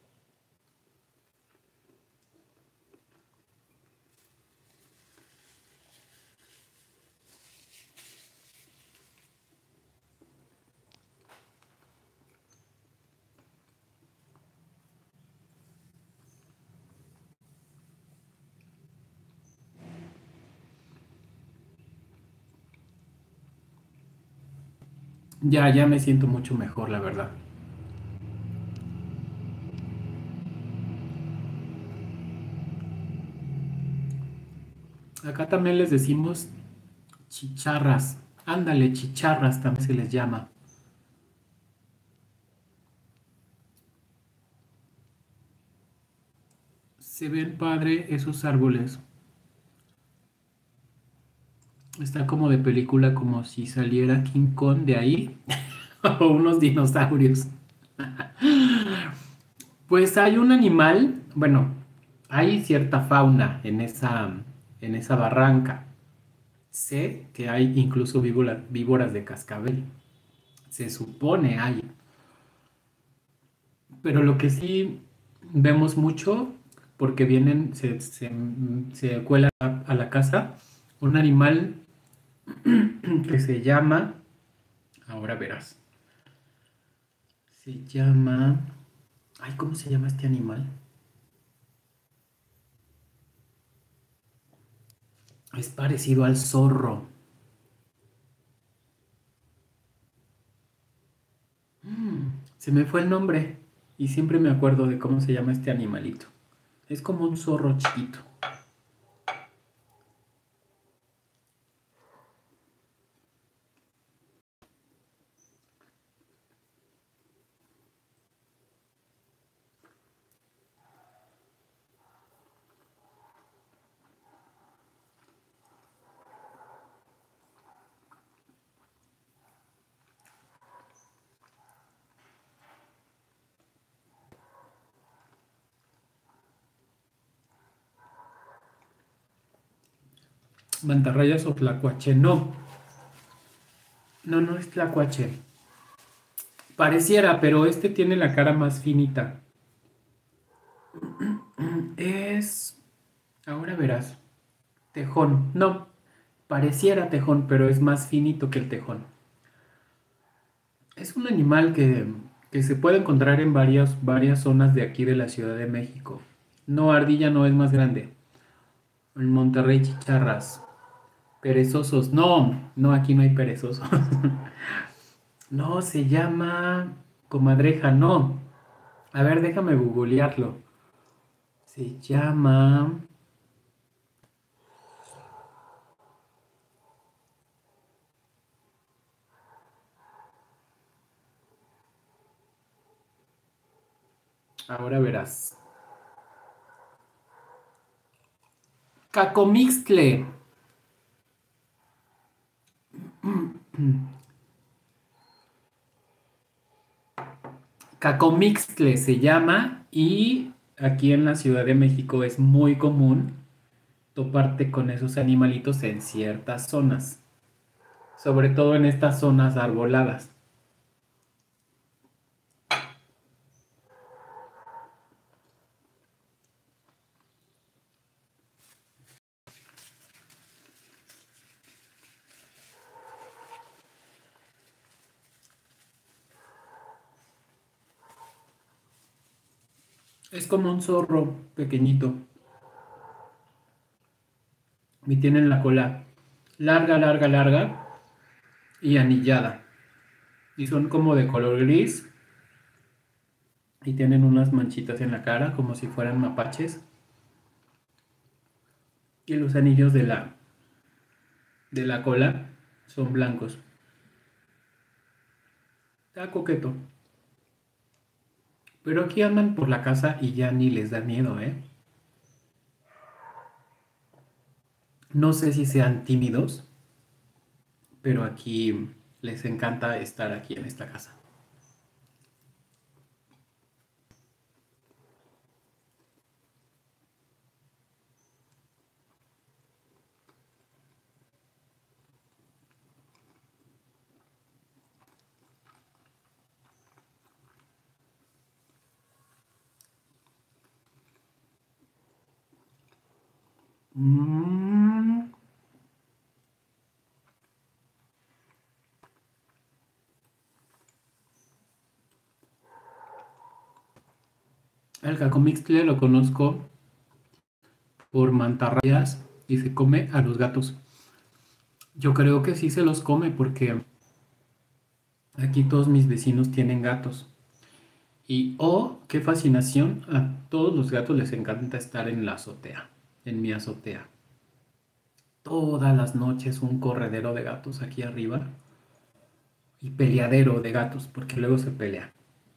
Ya, ya me siento mucho mejor, la verdad. Acá también les decimos chicharras. Ándale, chicharras también se les llama. Se ven padre esos árboles. Está como de película, como si saliera King Kong de ahí o unos dinosaurios. Pues hay un animal, bueno, hay cierta fauna en esa, en esa barranca. Sé que hay incluso víbora- víboras de cascabel. Se supone hay. Pero lo que sí vemos mucho, porque vienen, se, se, se cuela a, a la casa, un animal que se llama, ahora verás, se llama, ay, ¿cómo se llama este animal? Es parecido al zorro. Mm, se me fue el nombre y siempre me acuerdo de cómo se llama este animalito. Es como un zorro chiquito. Mantarrayas o tlacuache. No, no, no es tlacuache. Pareciera, pero este tiene la cara más finita. Es, ahora verás, tejón. No, pareciera tejón, pero es más finito que el tejón. Es un animal que, que se puede encontrar en varias, varias zonas de aquí de la Ciudad de México. No, ardilla no es más grande. En Monterrey chicharras. Perezosos. No, no, aquí no hay perezosos. No, se llama comadreja, no. A ver, déjame googlearlo. Se llama... Ahora verás. Cacomixtle. Cacomixtle se llama y aquí en la Ciudad de México es muy común toparte con esos animalitos en ciertas zonas, sobre todo en estas zonas arboladas. Es como un zorro pequeñito y tienen la cola larga, larga, larga y anillada. Y son como de color gris y tienen unas manchitas en la cara como si fueran mapaches. Y los anillos de la, de la cola son blancos. Está coqueto. Pero aquí andan por la casa y ya ni les da miedo, ¿eh? No sé si sean tímidos, pero aquí les encanta estar aquí en esta casa. Mm, el cacomixtle lo conozco por mantarrayas y se come a los gatos. Yo creo que sí se los come porque aquí todos mis vecinos tienen gatos. Y oh, qué fascinación, a todos los gatos les encanta estar en la azotea, en mi azotea. Todas las noches un corredero de gatos aquí arriba y peleadero de gatos, porque luego se pelea.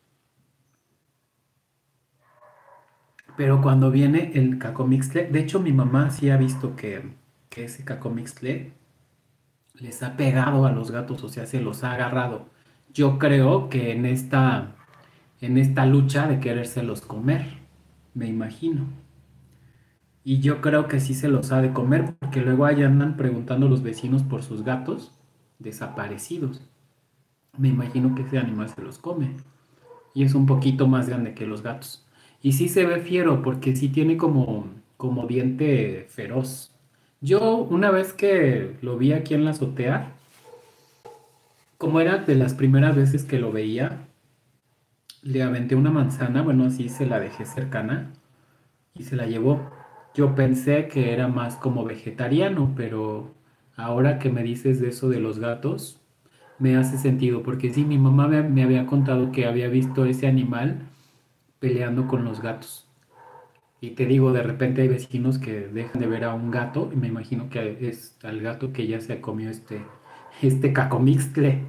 Pero cuando viene el cacomixtle, de hecho mi mamá sí ha visto que, que ese cacomixtle les ha pegado a los gatos, o sea, se los ha agarrado. Yo creo que en esta, en esta lucha de querérselos comer, me imagino. Y yo creo que sí se los ha de comer, porque luego ahí andan preguntando los vecinos por sus gatos desaparecidos. Me imagino que ese animal se los come. Y es un poquito más grande que los gatos. Y sí se ve fiero, porque sí tiene como, como diente feroz. Yo una vez que lo vi aquí en la azotea, como era de las primeras veces que lo veía, le aventé una manzana, bueno, así se la dejé cercana y se la llevó. Yo pensé que era más como vegetariano, pero ahora que me dices de eso de los gatos, me hace sentido, porque sí, mi mamá me, me había contado que había visto ese animal peleando con los gatos. Y te digo, de repente hay vecinos que dejan de ver a un gato y me imagino que es al gato que ya se comió este, este cacomixtle.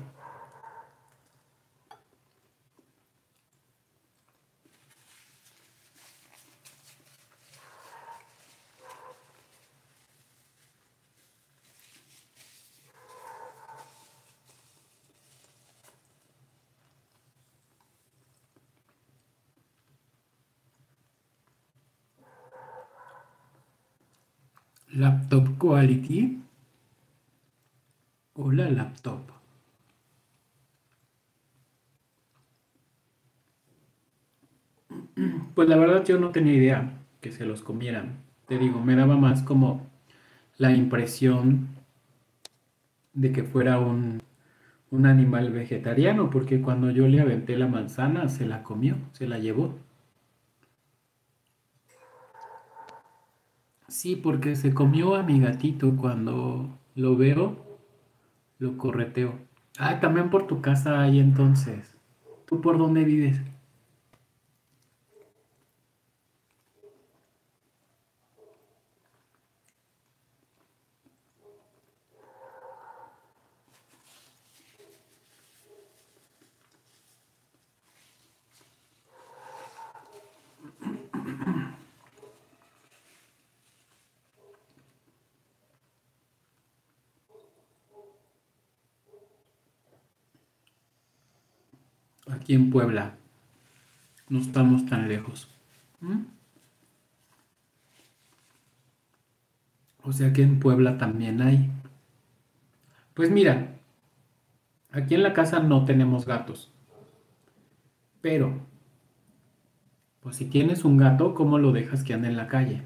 Laptop quality o la laptop. Pues la verdad yo no tenía idea que se los comieran. Te digo, me daba más como la impresión de que fuera un, un animal vegetariano, porque cuando yo le aventé la manzana, se la comió, se la llevó. Sí, porque se comió a mi gatito cuando lo veo, lo correteo. Ah, también por tu casa hay entonces. ¿Tú por dónde vives? Aquí en Puebla. No estamos tan lejos. ¿Mm? O sea que en Puebla también hay. Pues mira, aquí en la casa no tenemos gatos. Pero, pues si tienes un gato, ¿cómo lo dejas que ande en la calle?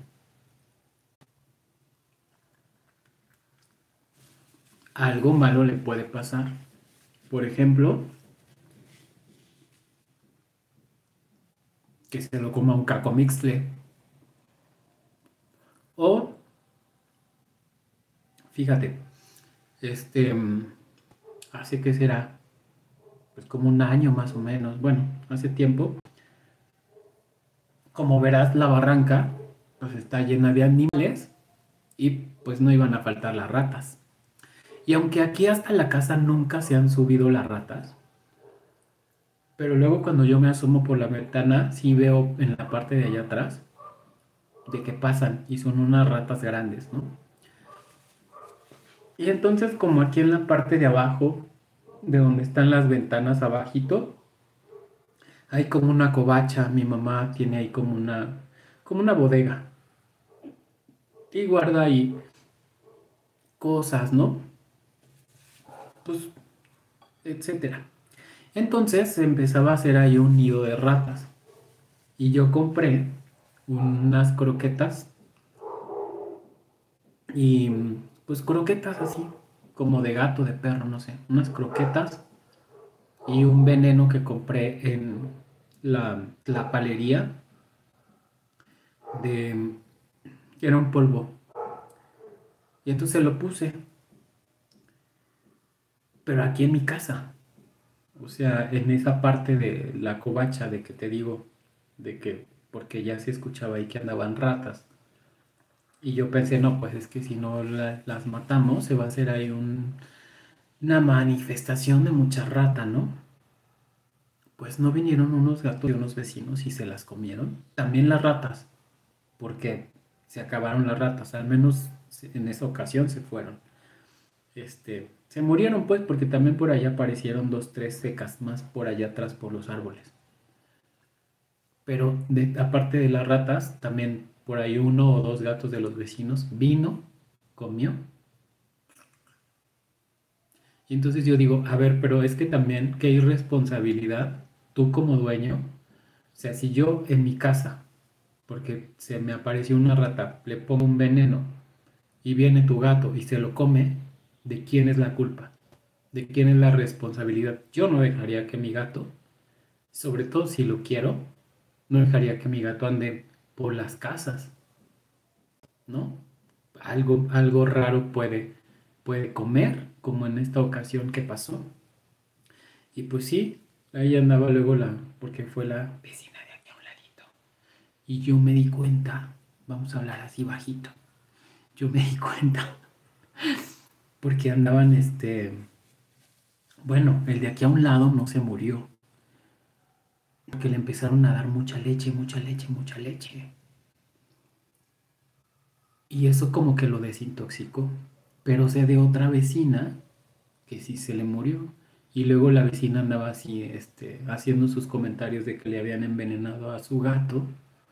Algo malo le puede pasar. Por ejemplo, que se lo coma un cacomixtle. O, fíjate, este, mm, hace que será, pues como un año más o menos, bueno, hace tiempo, como verás, la barranca, pues está llena de animales y pues no iban a faltar las ratas. Y aunque aquí hasta la casa nunca se han subido las ratas, pero luego cuando yo me asomo por la ventana, sí veo en la parte de allá atrás de que pasan y son unas ratas grandes, ¿no? Y entonces como aquí en la parte de abajo, de donde están las ventanas abajito, hay como una covacha, mi mamá tiene ahí como una, como una bodega y guarda ahí cosas, ¿no? Pues, etcétera. Entonces se empezaba a hacer ahí un nido de ratas y yo compré unas croquetas y pues croquetas así, como de gato, de perro, no sé, unas croquetas y un veneno que compré en la, la palería de, era un polvo. Y entonces lo puse, pero aquí en mi casa, o sea, en esa parte de la covacha de que te digo, de que, porque ya se escuchaba ahí que andaban ratas. Y yo pensé, no, pues es que si no la- las matamos, se va a hacer ahí un, una manifestación de mucha rata, ¿no? Pues no vinieron unos gatos de unos vecinos y se las comieron. También las ratas, porque se acabaron las ratas, al menos en esa ocasión se fueron. Este, se murieron pues porque también por allá aparecieron dos, tres secas más por allá atrás por los árboles. Pero de- aparte de las ratas, también por ahí uno o dos gatos de los vecinos vino, comió. Y entonces yo digo, a ver, pero es que también, qué irresponsabilidad, tú como dueño, o sea, si yo en mi casa, porque se me apareció una rata, le pongo un veneno y viene tu gato y se lo come, ¿de quién es la culpa? ¿De quién es la responsabilidad? Yo no dejaría que mi gato, sobre todo si lo quiero, no dejaría que mi gato ande por las casas, ¿no? Algo, algo raro puede, puede comer, como en esta ocasión que pasó. Y pues sí, ahí andaba luego la, porque fue la vecina de aquí a un ladito. Y yo me di cuenta, vamos a hablar así bajito, yo me di cuenta, porque andaban, este, bueno, el de aquí a un lado no se murió, porque le empezaron a dar mucha leche, mucha leche, mucha leche. Y eso como que lo desintoxicó. Pero sé de otra vecina que sí se le murió. Y luego la vecina andaba así, este, haciendo sus comentarios de que le habían envenenado a su gato.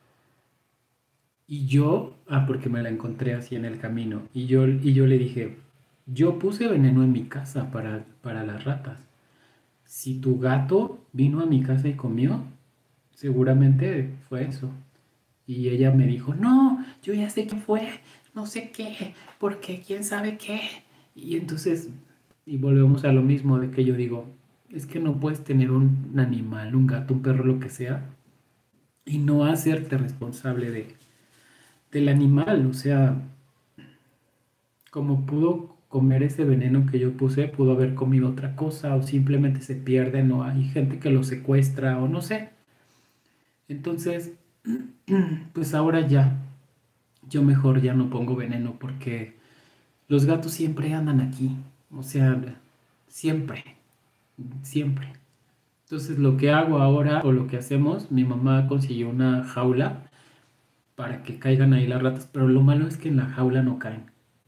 Y yo, ah, porque me la encontré así en el camino. Y yo, y yo le dije, yo puse veneno en mi casa para, para las ratas. Si tu gato vino a mi casa y comió, seguramente fue eso. Y ella me dijo, no, yo ya sé quién fue, no sé qué, porque quién sabe qué. Y entonces Y volvemos a lo mismo de que yo digo, es que no puedes tener un animal, un gato, un perro, lo que sea, y no hacerte responsable de, del animal. O sea, como pudo comer ese veneno que yo puse, pudo haber comido otra cosa o simplemente se pierden o hay gente que lo secuestra o no sé. Entonces, pues ahora ya, yo mejor ya no pongo veneno porque los gatos siempre andan aquí. O sea, siempre, siempre. Entonces lo que hago ahora o lo que hacemos, mi mamá consiguió una jaula para que caigan ahí las ratas, pero lo malo es que en la jaula no caen.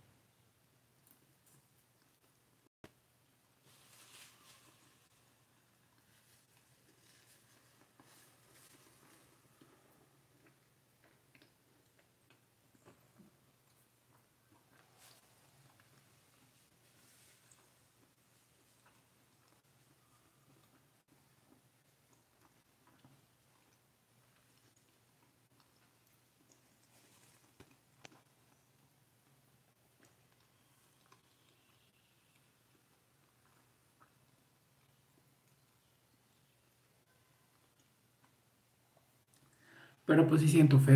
Pero pues sí siento feo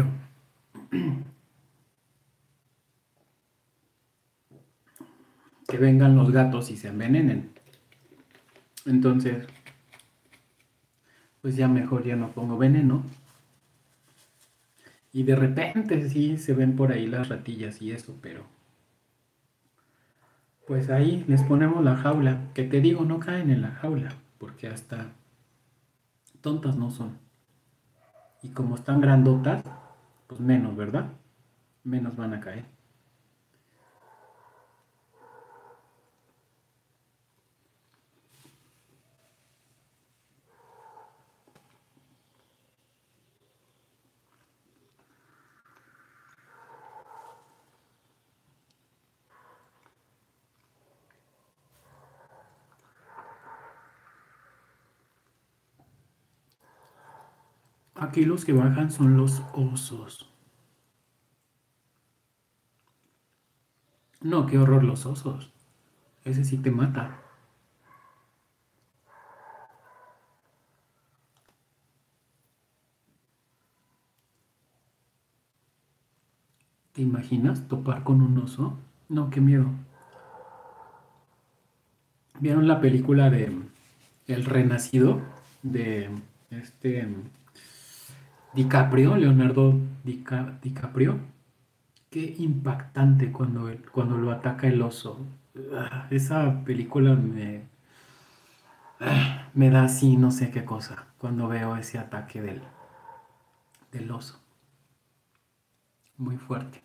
que vengan los gatos y se envenenen. Entonces, pues ya mejor ya no pongo veneno. Y de repente sí se ven por ahí las ratillas y eso, pero pues ahí les ponemos la jaula. Que te digo, no caen en la jaula, porque hasta tontas no son. Y como están grandotas, pues menos, ¿verdad? Menos van a caer. Aquí los que bajan son los osos. No, qué horror los osos. Ese sí te mata. ¿Te imaginas topar con un oso? No, qué miedo. ¿Vieron la película de El Renacido? De este DiCaprio, Leonardo Dica- DiCaprio. Qué impactante cuando, cuando lo ataca el oso. Ah, esa película me, ah, me da así no sé qué cosa cuando veo ese ataque del, del oso. Muy fuerte.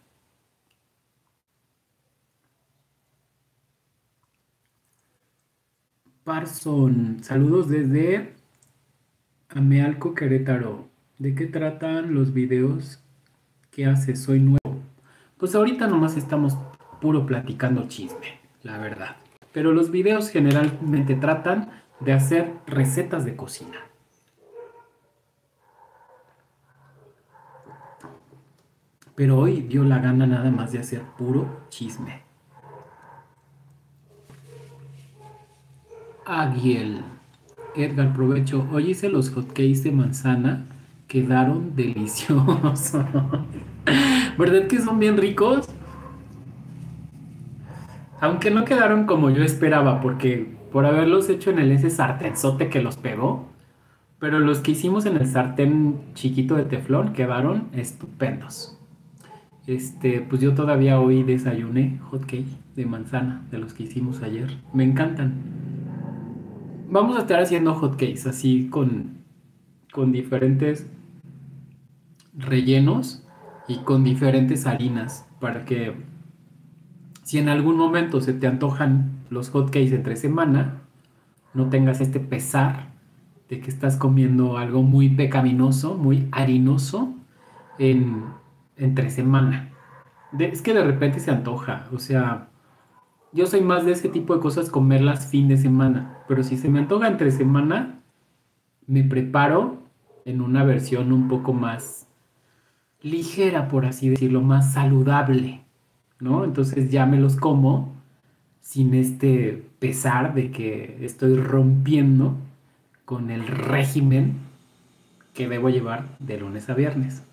Parson, saludos desde Amealco, Querétaro. ¿De qué tratan los videos que haces? Soy nuevo. Pues ahorita nomás estamos puro platicando chisme, la verdad. Pero los videos generalmente tratan de hacer recetas de cocina. Pero hoy dio la gana nada más de hacer puro chisme. Aguiel. Edgar, provecho. Hoy hice los hotcakes de manzana. Quedaron deliciosos. ¿Verdad que son bien ricos? Aunque no quedaron como yo esperaba, porque por haberlos hecho en el ese sartenzote que los pegó, pero los que hicimos en el sartén chiquito de teflón quedaron estupendos. Este, pues yo todavía hoy desayuné hotcake de manzana de los que hicimos ayer. Me encantan. Vamos a estar haciendo hotcakes así con, con diferentes rellenos y con diferentes harinas para que si en algún momento se te antojan los hotcakes entre semana, no tengas este pesar de que estás comiendo algo muy pecaminoso, muy harinoso en, entre semana. De- es que de repente se antoja, o sea, yo soy más de ese tipo de cosas comerlas fin de semana, pero si se me antoja entre semana, me preparo en una versión un poco más ligera, por así decirlo, más saludable, ¿no? Entonces ya me los como sin este pesar de que estoy rompiendo con el régimen que debo llevar de lunes a viernes.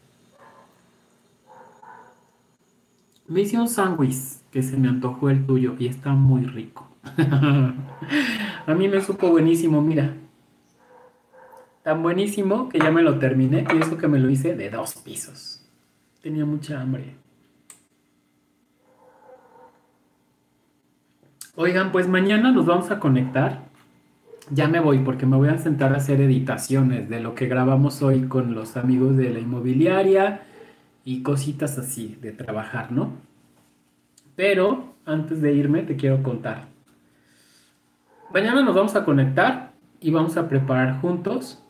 Me hice un sándwich que se me antojó el tuyo y está muy rico. A mí me supo buenísimo, mira. Tan buenísimo que ya me lo terminé y eso que me lo hice de dos pisos. Tenía mucha hambre. Oigan, pues mañana nos vamos a conectar. Ya me voy porque me voy a sentar a hacer editaciones de lo que grabamos hoy con los amigos de la inmobiliaria y cositas así de trabajar, ¿no? Pero antes de irme te quiero contar. Mañana nos vamos a conectar y vamos a preparar juntos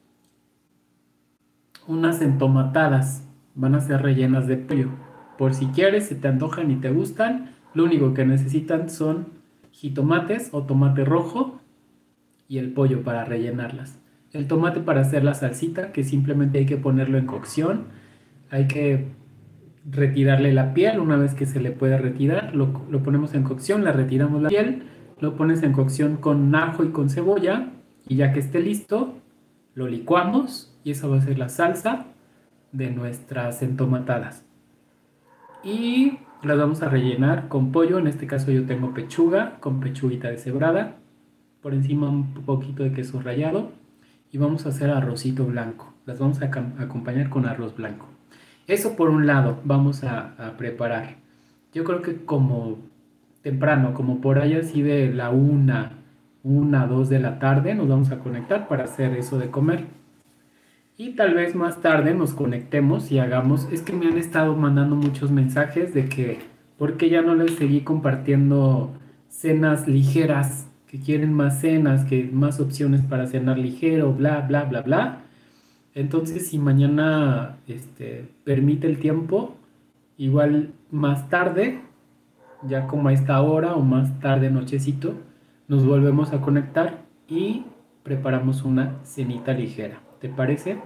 unas entomatadas. Van a ser rellenas de pollo. Por si quieres, si te antojan y te gustan, lo único que necesitan son jitomates o tomate rojo y el pollo para rellenarlas. El tomate para hacer la salsita, que simplemente hay que ponerlo en cocción. Hay que retirarle la piel. Una vez que se le puede retirar, lo, lo ponemos en cocción, la retiramos la piel, lo pones en cocción con ajo y con cebolla y ya que esté listo, lo licuamos y esa va a ser la salsa de nuestras entomatadas. Y las vamos a rellenar con pollo. En este caso yo tengo pechuga con pechuguita deshebrada, por encima un poquito de queso rallado y vamos a hacer arrocito blanco. Las vamos a acompañar con arroz blanco. Eso por un lado vamos a, a preparar. Yo creo que como temprano, como por ahí así de la una, una, dos de la tarde, nos vamos a conectar para hacer eso de comer. Y tal vez más tarde nos conectemos y hagamos, es que me han estado mandando muchos mensajes de que, ¿por qué ya no les seguí compartiendo cenas ligeras? Que quieren más cenas, que más opciones para cenar ligero, bla, bla, bla, bla. Entonces, si mañana este, permite el tiempo, igual más tarde, ya como a esta hora o más tarde nochecito, nos volvemos a conectar y preparamos una cenita ligera. ¿Te parece?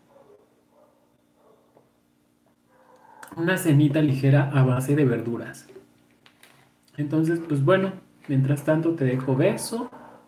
Una cenita ligera a base de verduras. Entonces, pues bueno, mientras tanto te dejo beso.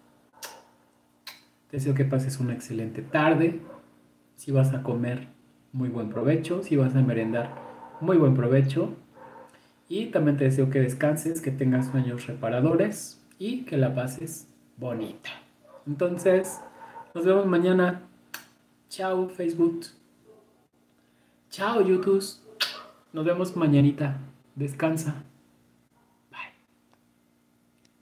Te deseo que pases una excelente tarde. Si vas a comer, muy buen provecho. Si vas a merendar, muy buen provecho. Y también te deseo que descanses, que tengas sueños reparadores y que la pases bonita. Entonces, nos vemos mañana. Chao, Facebook. Chao, YouTube. Nos vemos mañanita. Descansa.